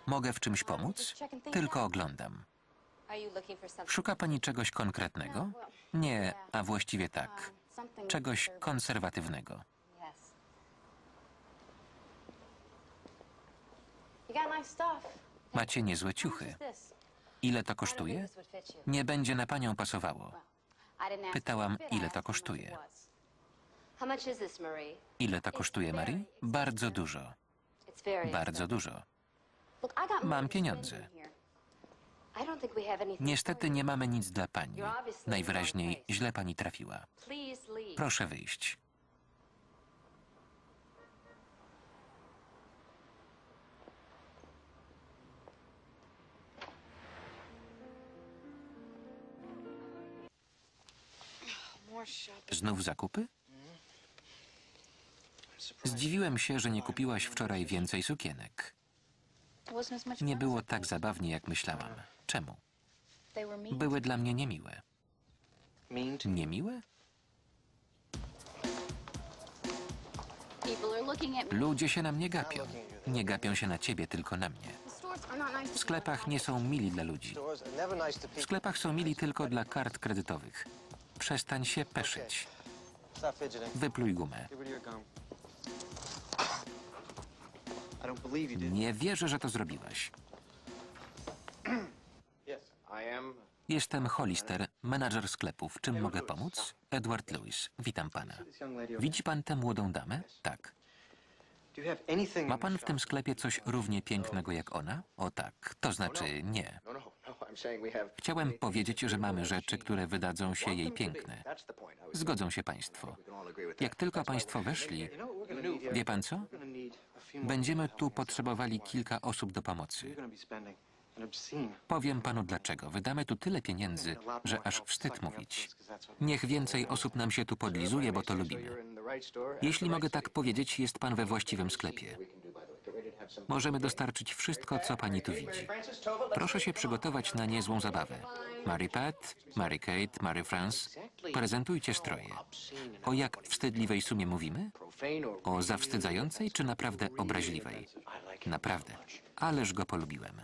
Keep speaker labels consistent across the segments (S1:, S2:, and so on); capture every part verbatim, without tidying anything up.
S1: Mogę w czymś pomóc? Tylko oglądam. Szuka pani czegoś konkretnego? Nie, a właściwie tak. Czegoś konserwatywnego. Macie niezłe ciuchy. Ile to kosztuje? Nie będzie na panią pasowało. Pytałam, ile to kosztuje. Ile to kosztuje, Marie? Bardzo dużo. Bardzo dużo. Mam pieniądze. Niestety nie mamy nic dla pani. Najwyraźniej źle pani trafiła. Proszę wyjść. Znów zakupy? Zdziwiłem się, że nie kupiłaś wczoraj więcej sukienek. Nie było tak zabawnie, jak myślałam. Czemu? Były dla mnie niemiłe. Niemiłe? Ludzie się na mnie gapią. Nie gapią się na ciebie, tylko na mnie. W sklepach nie są mili dla ludzi. W sklepach są mili tylko dla kart kredytowych. Przestań się peszyć. Wypluj gumę. Nie wierzę, że to zrobiłaś. Jestem Hollister, menadżer sklepów. Czym mogę pomóc? Edward Lewis. Witam pana. Widzi pan tę młodą damę? Tak. Ma pan w tym sklepie coś równie pięknego jak ona? O tak. To znaczy nie. Chciałem powiedzieć, że mamy rzeczy, które wydadzą się jej piękne. Zgodzą się państwo. Jak tylko państwo weszli, wie pan co? Będziemy tu potrzebowali kilka osób do pomocy. Powiem panu dlaczego. Wydamy tu tyle pieniędzy, że aż wstyd mówić. Niech więcej osób nam się tu podlizuje, bo to lubimy. Jeśli mogę tak powiedzieć, jest pan we właściwym sklepie. Możemy dostarczyć wszystko, co pani tu widzi. Proszę się przygotować na niezłą zabawę. Mary Pat, Mary Kate, Mary France. Prezentujcie stroje. O jak wstydliwej sumie mówimy? O zawstydzającej czy naprawdę obraźliwej? Naprawdę. Ależ go polubiłem.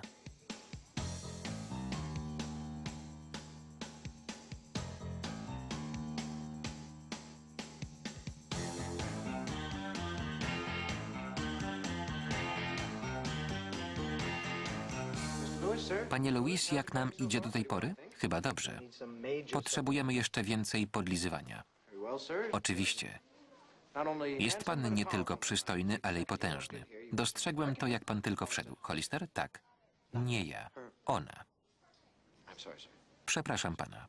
S1: Panie Louis, jak nam idzie do tej pory? Chyba dobrze. Potrzebujemy jeszcze więcej podlizywania. Oczywiście. Jest pan nie tylko przystojny, ale i potężny. Dostrzegłem to, jak pan tylko wszedł. Hollister? Tak. Nie ja. Ona. Przepraszam pana.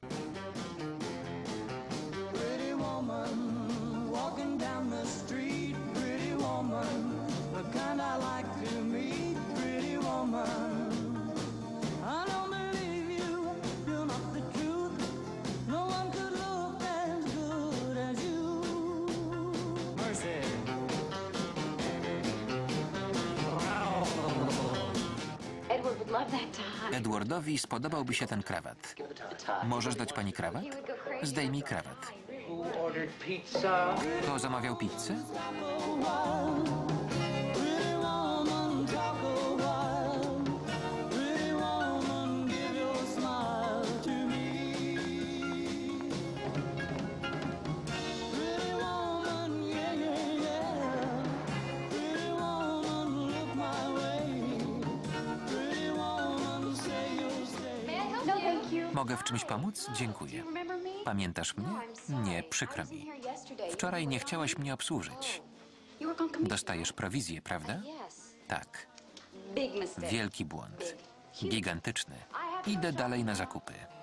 S1: Edwardowi spodobałby się ten krawat. Możesz dać pani krawat? Zdejmij krawat. Kto zamawiał pizzę? Mogę w czymś pomóc? Dziękuję. Pamiętasz mnie? Nie, przykro mi. Wczoraj nie chciałaś mnie obsłużyć. Dostajesz prowizję, prawda? Tak. Wielki błąd. Gigantyczny. Idę dalej na zakupy.